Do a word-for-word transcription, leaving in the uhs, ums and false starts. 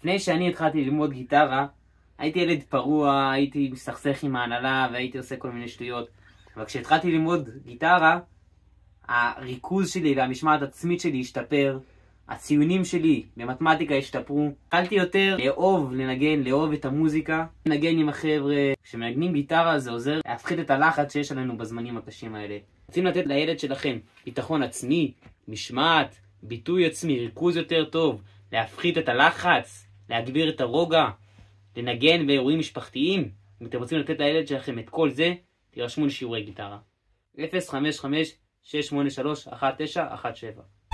לפני שאני התחלתי ללמוד גיטרה, הייתי ילד פרוע, הייתי מסתכסך עם ההנהלה והייתי עושה כל מיני שטויות. אבל כשהתחלתי ללמוד גיטרה, הריכוז שלי והמשמעת עצמית שלי השתפר, הציונים שלי במתמטיקה השתפרו, התחלתי יותר לאהוב לנגן, לאהוב את המוזיקה, לנגן עם החבר'ה. כשמנגנים גיטרה זה עוזר להפחית את הלחץ שיש עלינו בזמנים הקשים האלה. רוצים לתת לילד שלכם ביטחון עצמי, משמעת, ביטוי עצמי, ריכוז יותר טוב, להפחית את הלחץ, להגביר את הרוגע, לנגן באירועים משפחתיים. אם אתם רוצים לתת לילד שלכם את כל זה, תירשמו לשיעורי גיטרה. אפס חמש חמש שש שמונה שלוש אחת תשע אחת שבע